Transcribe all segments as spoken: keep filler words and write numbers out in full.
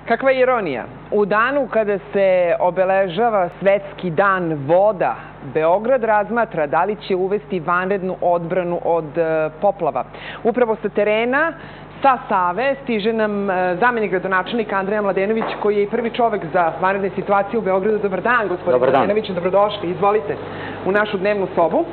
Kakva ironija. U danu kada se obeležava Svetski dan voda, Beograd razmatra da li će uvesti vanrednu odbranu od poplava. Upravo sa terena, sa Save, stiže nam zamenik gradonačelnika Andreja Mladenović, koji je i prvi čovek za vanredne situacije u Beogradu. Dobar dan, gospodin Mladenović, dobrodošli. Izvolite u našu dnevnu sobu.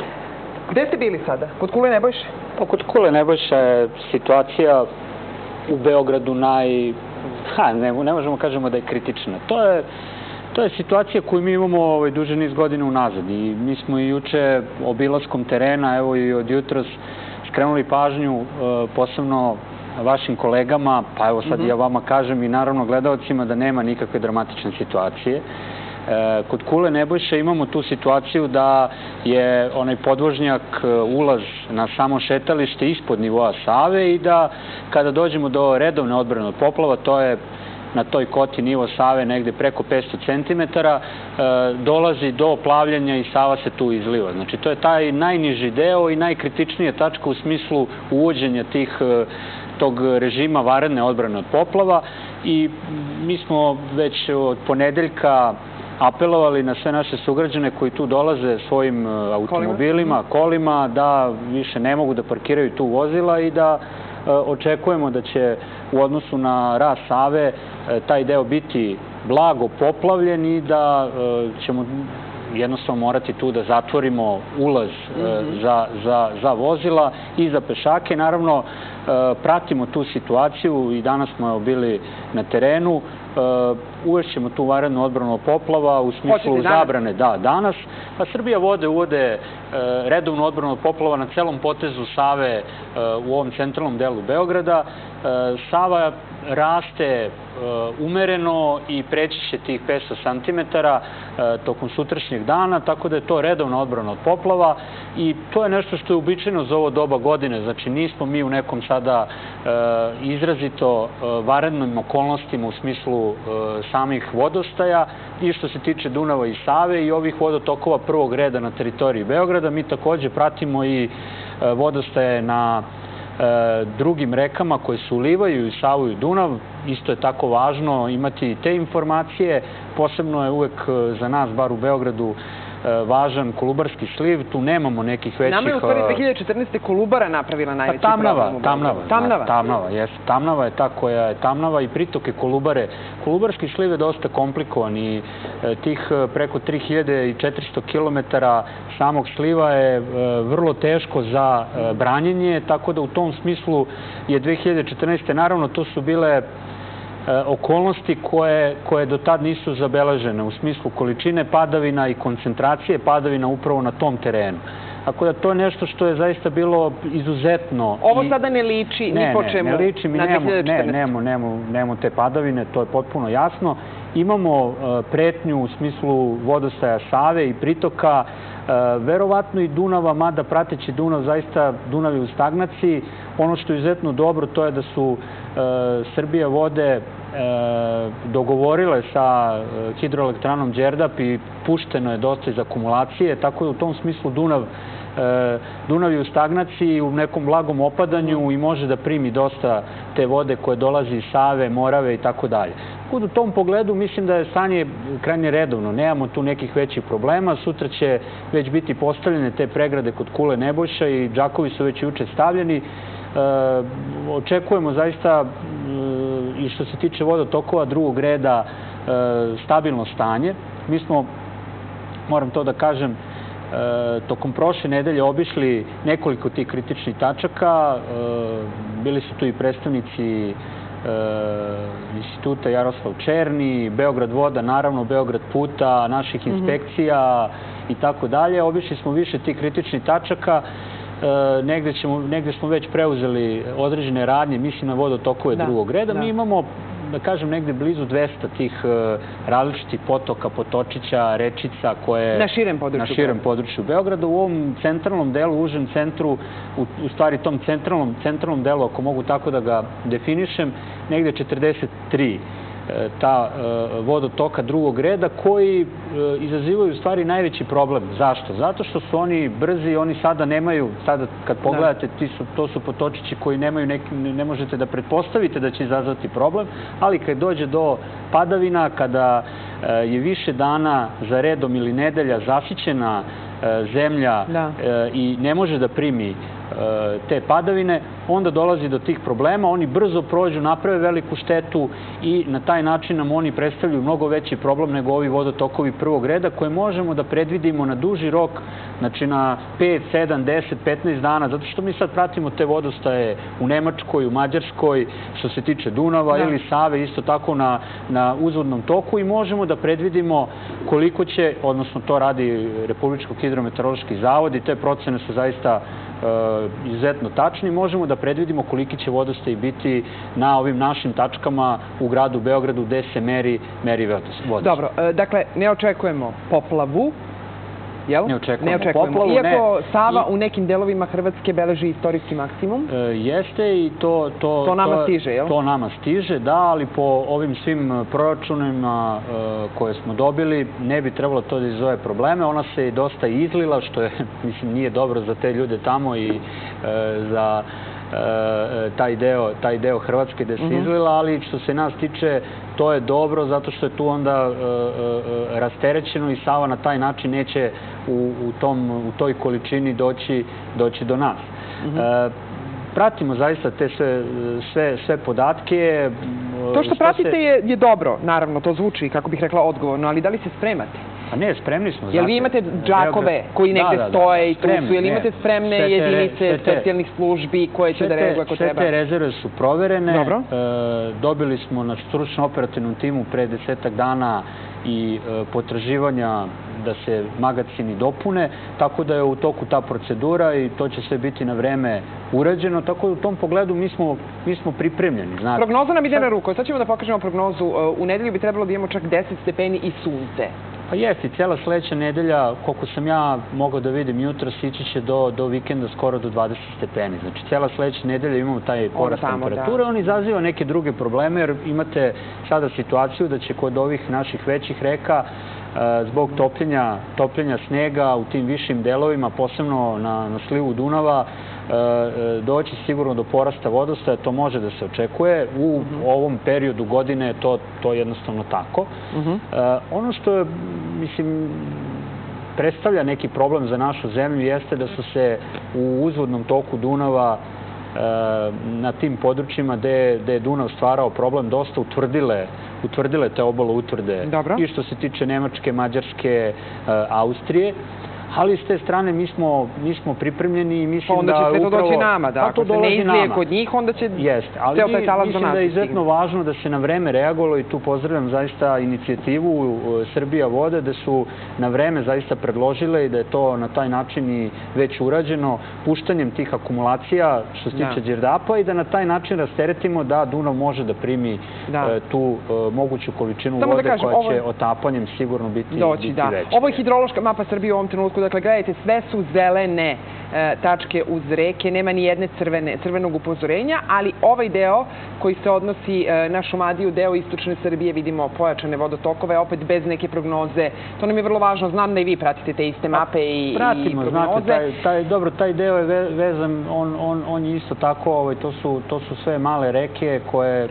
Gde ste bili sada? Kod Kule Nebojše? Kod Kule Nebojše je situacija u Beogradu naj... Ha, ne, ne možemo kažemo da je kritična. To je, to je situacija koju mi imamo ovaj, duže niz godina unazad. I mi smo i juče obilaskom terena, evo i od jutros, skrenuli pažnju posebno vašim kolegama, pa evo sad ja vama kažem i naravno gledaocima da nema nikakve dramatične situacije. Kod Kule Nebojše imamo tu situaciju da je onaj podvožnjak ulaz na samo šetalište ispod nivoa Save i da kada dođemo do redovne odbrane od poplava, to je na toj koti nivo Save negde preko petsto centimetara, dolazi do plavljanja i Sava se tu izliva. Znači to je taj najniži deo i najkritičnija tačka u smislu uvođenja tih tog režima vanredne odbrane od poplava i mi smo već od ponedeljka apelovali na sve naše sugrađane koji tu dolaze svojim automobilima, kolima, da više ne mogu da parkiraju tu vozila i da očekujemo da će u odnosu na rast Save taj deo biti blago poplavljen i da ćemo jednostavno morati tu da zatvorimo ulaz za, za, za vozila i za pešake. Naravno, pratimo tu situaciju i danas smo bili na terenu. Uvešćemo tu vanrednu odbranu od poplava u smislu zabrane. Da, danas. Pa Srbija vode uvode redovnu odbranu od poplava na celom potezu Save u ovom centralnom delu Beograda. Sava raste umereno i preći će tih petsto centimetara tokom sutrašnjeg dana, tako da je to redovna odbrana od poplava i to je nešto što je uobičajeno za ovo doba godine. Znači nismo mi u nekom sada izrazito vanrednim okolnostima u smislu samih vodostaja i što se tiče Dunava i Save i ovih vodotokova prvog reda na teritoriji Beograda. Mi takođe pratimo i vodostaje na drugim rekama koje se ulivaju i Savu i Dunav. Isto je tako važno imati te informacije. Posebno je uvek za nas, bar u Beogradu, važan Kolubarski sliv. Tu nemamo nekih većih... Nama je u stvari dve hiljade četrnaeste Kolubara napravila najveći problem u Beogradu. Tamnava. Tamnava, jes. Tamnava je ta koja je Tamnava i pritoke Kolubare. Kolubarski sliv je dosta komplikovan i tih preko tri hiljade četiristo kilometara samog sliva je vrlo teško za branjenje, tako da u tom smislu je dve hiljade četrnaeste. Naravno, to su bile okolnosti koje, koje do tad nisu zabeležene u smislu količine padavina i koncentracije padavina upravo na tom terenu. Tako da to je nešto što je zaista bilo izuzetno. Ovo sada ne liči ni po čemu ne liči, mi na dve hiljade četrnaeste. Ne, nemamo, nemamo, nemamo te padavine, to je potpuno jasno. Imamo pretnju u smislu vodostaja Save i pritoka, verovatno i Dunava, mada prateći Dunav, zaista Dunav je u stagnaciji. Ono što je izuzetno dobro, to je da su Srbija vode dogovorile sa hidroelektranom Đerdap i pušteno je dosta iz akumulacije, tako da u tom smislu Dunav Dunav je u stagnaciji, u nekom blagom opadanju i može da primi dosta te vode koje dolazi iz Save, Morave i tako dalje. U tom pogledu mislim da je stanje krajnje redovno. Nemamo tu nekih većih problema. Sutra će već biti postavljene te pregrade kod Kule Nebojša i džakovi su već juče stavljeni. Očekujemo zaista i što se tiče vodotokova drugog reda stabilno stanje. Mi smo, moram to da kažem, tokom prošle nedelje obišli nekoliko tih kritičnih tačaka. Bili su tu i predstavnici Instituta Jaroslav Černi, Beograd voda, naravno Beograd puta, naših inspekcija i tako dalje. Obišli smo više tih kritičnih tačaka. Negde, ćemo, negde smo već preuzeli određene radnje, mislim na vodotokove drugog reda. Mi imamo, da kažem, negde blizu dvesta tih različitih potoka, potočića, rečica koje... Na širem području. Na širem području Beograda. U ovom centralnom delu, užem centru, u, u stvari tom centralnom, centralnom delu, ako mogu tako da ga definišem, negde četrdeset tri ta vodotoka drugog reda koji izazivaju u stvari najveći problem. Zašto? Zato što su oni brzi, oni sada nemaju, sada kad pogledate, to su potočići koji nemaju, ne možete da pretpostavite da će izazvati problem, ali kad dođe do padavina, kada je više dana za redom ili nedelja zasićena zemlja i ne može da primi te padavine, onda dolazi do tih problema, oni brzo prođu, naprave veliku štetu i na taj način nam oni predstavljaju mnogo veći problem nego ovi vodotokovi prvog reda koje možemo da predvidimo na duži rok, znači na pet, sedam, deset, petnaest dana, zato što mi sad pratimo te vodostaje u Nemačkoj, u Mađarskoj, što se tiče Dunava ili Save, isto tako na uzvodnom toku i možemo da predvidimo koliko će, odnosno to radi Republički hidrometeorološki zavod i te procene su zaista izuzetno tačni, možemo da predvidimo koliki će vodostaj biti na ovim našim tačkama u gradu Beogradu gde se meri vodostaj. Dobro, dakle, ne očekujemo poplavu, jel? Ne očekujemo poplavu. Iako Sava u nekim delovima Hrvatske beleži istorijski maksimum? Jeste i to... To nama stiže, jel? To nama stiže, da, ali po ovim svim proračunima koje smo dobili ne bi trebalo to da izazove probleme. Ona se dosta izlila, što je, mislim, nije dobro za te ljude tamo i za taj deo Hrvatske gde se izlila, ali što se nas tiče, to je dobro zato što je tu onda rasterećeno i Sava na taj način neće u toj količini doći do nas. Pratimo zaista te sve podatke. To što pratite je dobro, naravno, to zvuči, kako bih rekla, odgovorno, ali da li se spremate? A ne, spremni smo. Jel vi imate džakove koji negde stoje i tu su? Jel imate spremne jedinice specijalnih službi koje će da reaguju ako treba? Sve te rezerve su proverene. Dobili smo na stručno-operativnom timu pre desetak dana i potraživanja da se magacini dopune, tako da je u toku ta procedura i to će sve biti na vreme urađeno, tako da u tom pogledu mi smo pripremljeni. Prognoza nam ide na ruku. Sad ćemo da pokažemo prognozu. U nedelju bi trebalo da imamo čak deset stepeni i sunce. Pa jeste, cijela sledeća nedelja, koliko sam ja mogao da vidim jutros, ići će do vikenda skoro do dvadeset stepeni. Znači, cijela sledeća nedelja imamo taj porast temperature. On izaziva neke druge probleme, jer imate sada situaciju da će kod ovih naših većih reka zbog topljenja snega u tim višim delovima, posebno na slivu Dunava, doći sigurno do porasta vodostaja. To može da se očekuje. U ovom periodu godine je to jednostavno tako. Ono što je, mislim, predstavlja neki problem za našu zemlju jeste da su se u uzvodnom toku Dunava na tim područjima gde je Dunav stvarao problem dosta utvrdile te obalo utvrde i što se tiče Nemačke, Mađarske, Austrije. Ali s te strane mi smo pripremljeni i mislim da upravo... Onda će sve to doći nama, da. Ako se ne izlije kod njih, onda će ceo taj talas do nas. Mislim da je izuzetno važno da se na vreme reagovalo i tu pozdravljam zaista inicijativu Srbija vode, da su na vreme zaista predložile i da je to na taj način i već urađeno puštanjem tih akumulacija što se tiče Đerdapa i da na taj način rasteretimo da Dunav može da primi tu moguću količinu vode koja će otapanjem sigurno biti veća. Ovo je hidrološka mapa Srbije u ovom trenutku. Dakle, gledajte, sve su zelene tačke uz reke, nema ni jedne crvenog upozorenja, ali ovaj deo koji se odnosi na Šumadiju, deo istočne Srbije, vidimo pojačane vodotokove, opet bez neke prognoze. To nam je vrlo važno. Znam da i vi pratite te iste mape i prognoze. Pratimo, znate, dobro, taj deo je vezan, on je isto tako, to su sve male reke koje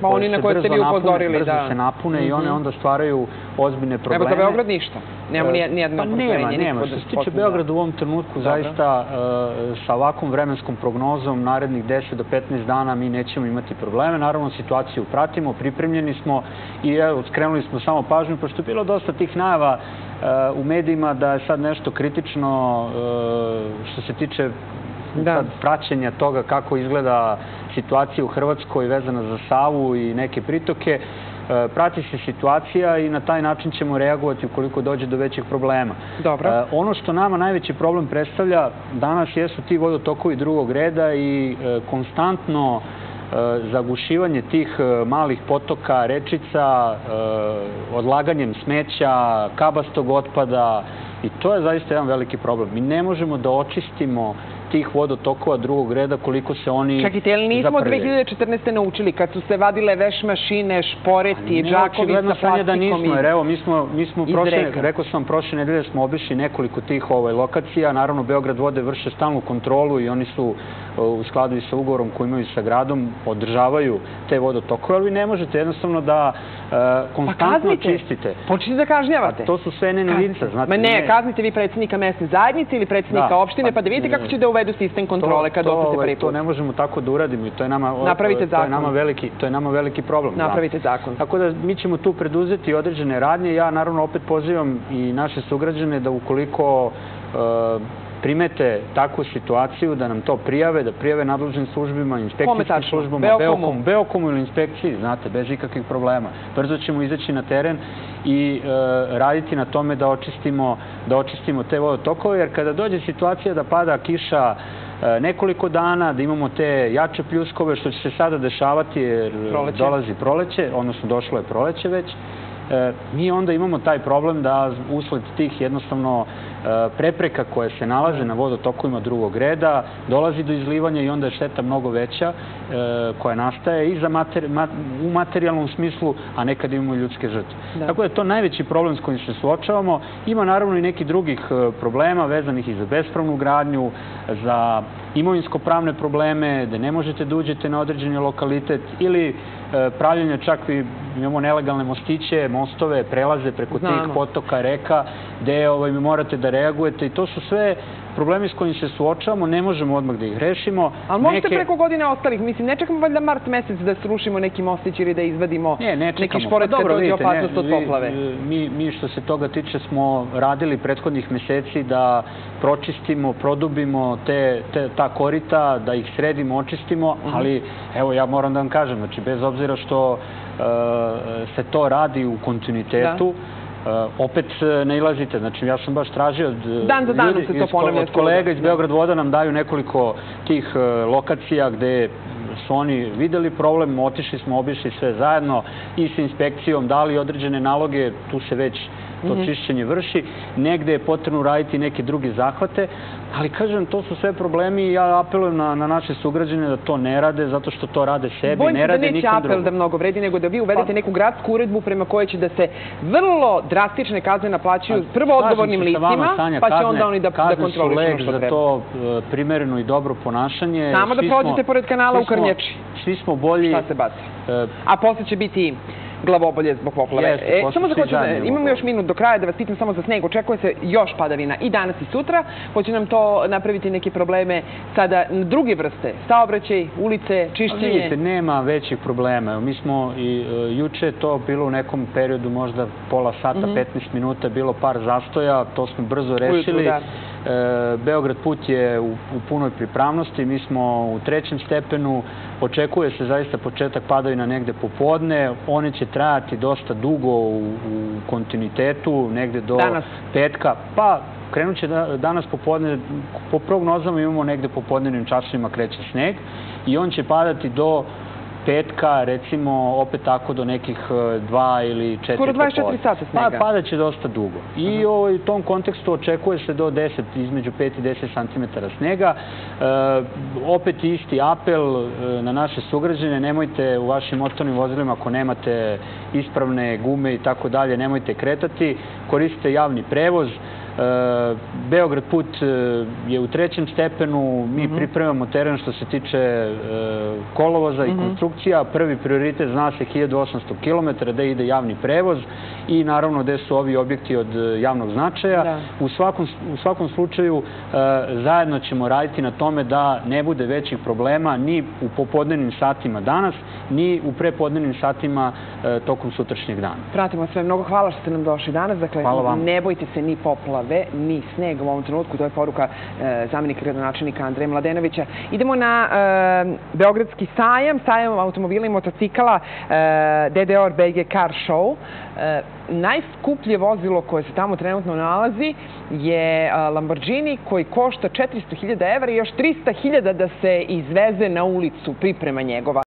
se napune i one onda stvaraju ozbiljne probleme. Evo za Beograd ništa. Nemamo nijedno upozorenje. Nema, što se tiče Beograda u ovom trenutku, zaista sa ovakvom vremenskom prognozom narednih deset do petnaest dana mi nećemo imati probleme. Naravno, situaciju pratimo, pripremljeni smo i evo, skrenuli smo samo pažnju, pošto je bilo dosta tih najava u medijima da je sad nešto kritično što se tiče praćenja toga kako izgleda situacija u Hrvatskoj vezana za Savu i neke pritoke. Prati se situacija i na taj način ćemo reagovati ukoliko dođe do većih problema. Ono što nama najveći problem predstavlja danas jesu ti vodotokovi drugog reda i konstantno zagušivanje tih malih potoka, rečica, odlaganjem smeća, kabastog otpada i to je zaista jedan veliki problem. Mi ne možemo da očistimo tih vodotokova drugog reda, koliko se oni zaprljaju. Čekajte, jel nismo dve hiljade četrnaeste. naučili kad su se vadile veš mašine, šporeti, džakovi sa plastikom iz Evo, mi smo, mi smo prošle, rekao sam, prošle nedelje smo obišli nekoliko tih ovaj, lokacija. Naravno, Beograd vode vrše stalnu kontrolu i oni su u skladu i sa ugovorom koji imaju sa gradom, održavaju te vodotokove, ali vi ne možete jednostavno da konstantno čistite. Počnite da kažnjavate. To su sve ne lica, znate. Ma ne, kaznite vi predsjednika mesne zajednice ili predsjednika opštine, pa da vidite kako će da uvedu sistem kontrole kad osete prvi put. To ne možemo tako da uradimo i to je nama to je nama veliki problem. Napravite zakon. Tako da mi ćemo tu preduzeti određene radnje. Ja naravno opet pozivam i naše sugrađane da ukoliko primete takvu situaciju, da nam to prijave, da prijave nadležnim službima, inspekcijskim službama, Beokomu ili inspekciji, znate, bez ikakvih problema. Brzo ćemo izaći na teren i raditi na tome da očistimo, da očistimo te vodotokove, jer kada dođe situacija da pada kiša nekoliko dana, da imamo te jače pljuskove, što će se sada dešavati jer dolazi proleće, odnosno došlo je proleće već, mi onda imamo taj problem da usled tih jednostavno prepreka koje se nalaze na vodotokovima drugog reda dolazi do izlivanja i onda je šteta mnogo veća koja nastaje i u materijalnom smislu, a nekad imamo i ljudske žrtve. Tako da je to najveći problem s kojim se suočavamo. Ima naravno i nekih drugih problema vezanih i za bespravnu gradnju, za imovinsko-pravne probleme, da ne možete da uđete na određeni lokalitet ili pravljenje, čak i imamo nelegalne mostiće, mostove, prelaze preko tih potoka, reka, gde mi morate da reagujete i to su sve problemi s kojim se suočavamo, ne možemo odmah da ih rešimo. Ali možete preko godine ostalih, mislim, ne čekamo valjda mart mesec da srušimo neki mostić ili da izvadimo neki šporet kad dođe opasnost od poplave? Mi što se toga tiče smo radili prethodnih meseci da pročistimo, produbimo ta korita, da ih sredimo, očistimo, ali evo ja moram da vam kažem, znači bez obzira što se to radi u kontinuitetu, opet nailazite. Znači, ja sam baš tražio od kolega iz Beograd voda nam daju nekoliko tih lokacija gde su oni videli problem, otišli smo, obišli sve zajedno i sa inspekcijom, dali određene naloge, tu se već to čišćenje vrši. Negde je potrebno raditi neke druge zahvate, ali kažem, to su sve problemi i ja apelujem na naše sugrađane da to ne rade, zato što to rade sebi, ne rade nikom drugom. Bojim se da neće apel da mnogo vredi, nego da vi uvedete neku gradsku uredbu prema kojoj će da se vrlo drastične kazne naplaćuju prvo odgovornim licima, pa će onda oni da kontrolišu što treba. Kazne su lek za to primereno i dobro ponašanje. Samo da prođete pored kanala u Krnjači. Svi smo bolji. Šta se baci? A posle će biti glavobolje zbog poplave. Samo da hoću, imamo još minut do kraja da vas pitam samo za sneg. Očekuje se još padavina i danas i sutra. Hoće nam to napraviti neke probleme sada na druge vrste? Saobraćaj, ulice, čišćenje? Vidite, nema većih problema. Mi smo i juče to bilo u nekom periodu, možda pola sata, petnaest minuta, bilo par zastoja. To smo brzo rešili. Beograd put je u punoj pripravnosti. Mi smo u trećem stepenu. Očekuje se zaista početak padavina negde popodne. One će trajati dosta dugo u kontinuitetu, negde do petka. Pa, krenut će danas popodne, po prognozama imamo negde popodnevnim časovima kreće sneg i on će padati do petka, recimo, opet tako do nekih dva ili četiri popodne. Skoro dvadeset četiri sata snega. Pa, padat će dosta dugo. I u tom kontekstu očekuje se do deset, između pet i deset centimetara snega. Opet isti apel na naše sugrađane, nemojte u vašim motornim vozilima, ako nemate ispravne gume i tako dalje, nemojte kretati, koristite javni prevoz. Beograd put je u trećem stepenu, mi pripremamo teren što se tiče kolovoza i konstrukcija. Prvi prioritet zna se hiljadu osamsto kilometara gde ide javni prevoz i naravno gde su ovi objekti od javnog značaja. U svakom slučaju zajedno ćemo raditi na tome da ne bude većih problema ni u popodnevnim satima danas, ni u prepodnevnim satima tokom sutrašnjeg dana. Pratimo sve. Mnogo hvala što ste nam došli danas. Dakle, ne bojte se ni poplave, ni sneg u ovom trenutku. To je poruka zamenika gradonačelnika Andreja Mladenovića. Idemo na Beogradski sajam, sajam automobila i motocikala D D O R B G Car Show. Najskuplje vozilo koje se tamo trenutno nalazi je Lamborghini koji košta četiristo hiljada evra i još trista hiljada da se izveze na ulicu, priprema njegova.